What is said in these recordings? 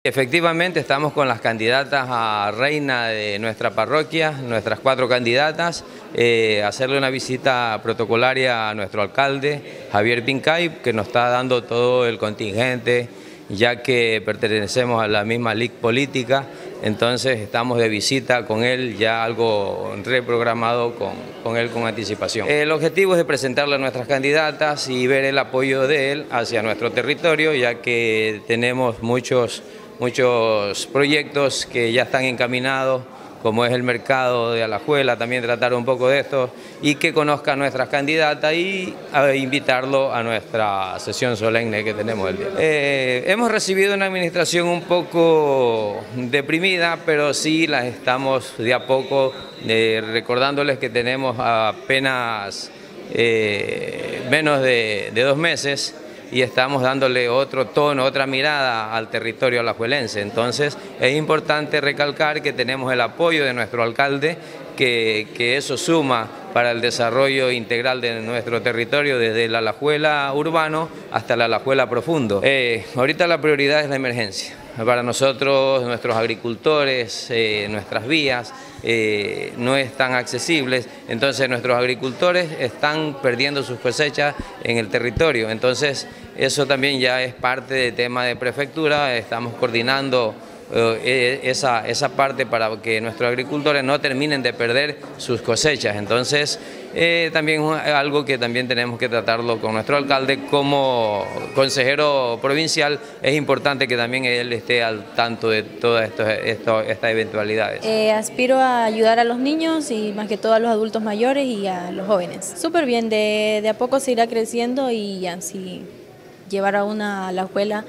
Efectivamente estamos con las candidatas a reina de nuestra parroquia, nuestras 4 candidatas, hacerle una visita protocolaria a nuestro alcalde Javier Pincay, que nos está dando todo el contingente, ya que pertenecemos a la misma liga política, entonces estamos de visita con él, ya algo reprogramado con él con anticipación. El objetivo es de presentarle a nuestras candidatas y ver el apoyo de él hacia nuestro territorio, ya que tenemos muchos proyectos que ya están encaminados, como es el mercado de Alajuela, también tratar un poco de esto y que conozca a nuestras candidatas y a invitarlo a nuestra sesión solemne que tenemos el día. Hemos recibido una administración un poco deprimida, pero sí las estamos de a poco recordándoles que tenemos apenas menos de 2 meses y estamos dándole otro tono, otra mirada al territorio alajuelense. Entonces es importante recalcar que tenemos el apoyo de nuestro alcalde, que eso suma para el desarrollo integral de nuestro territorio, desde el Alajuela urbano hasta el Alajuela profundo. Ahorita la prioridad es la emergencia. Para nosotros, nuestros agricultores, nuestras vías no están accesibles, entonces nuestros agricultores están perdiendo sus cosechas en el territorio. Entonces eso también ya es parte del tema de prefectura, estamos coordinando esa parte para que nuestros agricultores no terminen de perder sus cosechas. Entonces también es algo que también tenemos que tratarlo con nuestro alcalde como consejero provincial. Es importante que también él esté al tanto de todas estas eventualidades. Aspiro a ayudar a los niños y más que todo a los adultos mayores y a los jóvenes. Súper bien, de a poco se irá creciendo y así llevar a una Alajuela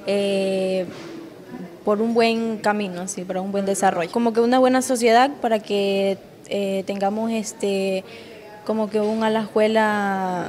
por un buen camino, así, para un buen desarrollo. Como que una buena sociedad para que tengamos como que un Alajuela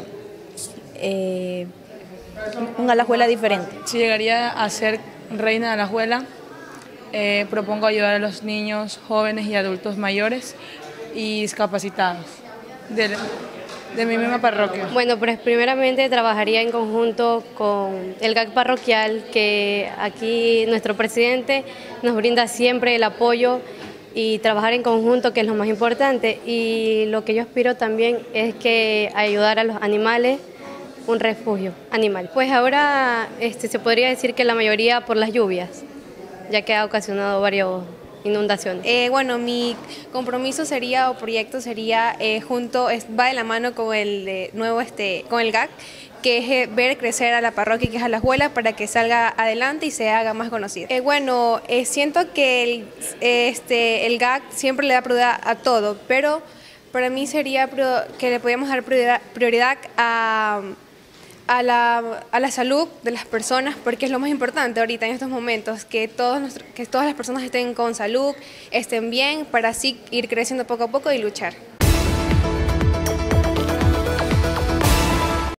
diferente. Si llegaría a ser reina de Alajuela, propongo ayudar a los niños, jóvenes y adultos mayores y discapacitados de mi misma parroquia. Bueno, pues primeramente trabajaría en conjunto con el GAC parroquial, que aquí nuestro presidente nos brinda siempre el apoyo y trabajar en conjunto, que es lo más importante. Y lo que yo aspiro también es que ayudar a los animales, un refugio animal. Pues ahora se podría decir que la mayoría por las lluvias, ya que ha ocasionado varias inundaciones. Bueno, mi compromiso sería o proyecto sería va de la mano con el nuevo con el GAC, que es ver crecer a la parroquia, que es Alajuela, para que salga adelante y se haga más conocida. Siento que el GAC siempre le da prioridad a todo, pero para mí sería que le podíamos dar prioridad a la salud de las personas, porque es lo más importante ahorita en estos momentos, que todas las personas estén con salud, estén bien, para así ir creciendo poco a poco y luchar.